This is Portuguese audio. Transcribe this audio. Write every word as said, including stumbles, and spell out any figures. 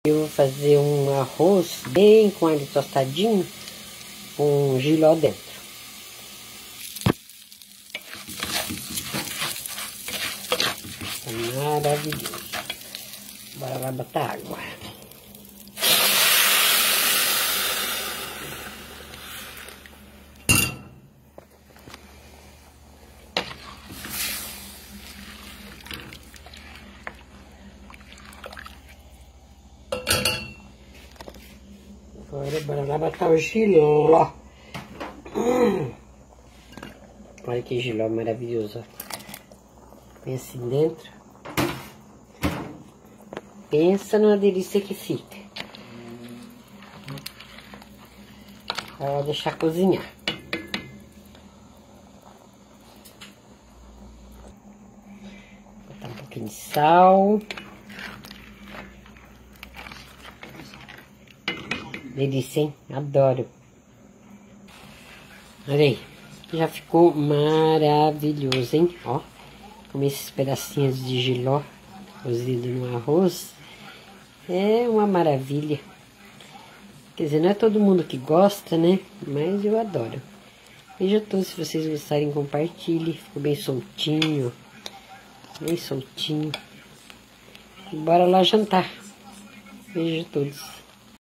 Eu vou fazer um arroz bem com alho tostadinho, com jiló dentro. Tá maravilhoso. Bora lá botar água. Agora bora lá botar o jiló. Hum. Olha que jiló maravilhoso. Põe assim dentro. Pensa numa delícia que fica. Agora vou deixar cozinhar. Botar um pouquinho de sal. Delícia, hein? Adoro. Olha aí. Já ficou maravilhoso, hein? Ó. Com esses pedacinhos de jiló cozido no arroz. É uma maravilha. Quer dizer, não é todo mundo que gosta, né? Mas eu adoro. Beijo a todos. Se vocês gostarem, compartilhe. Ficou bem soltinho. Bem soltinho. E bora lá jantar. Beijo a todos.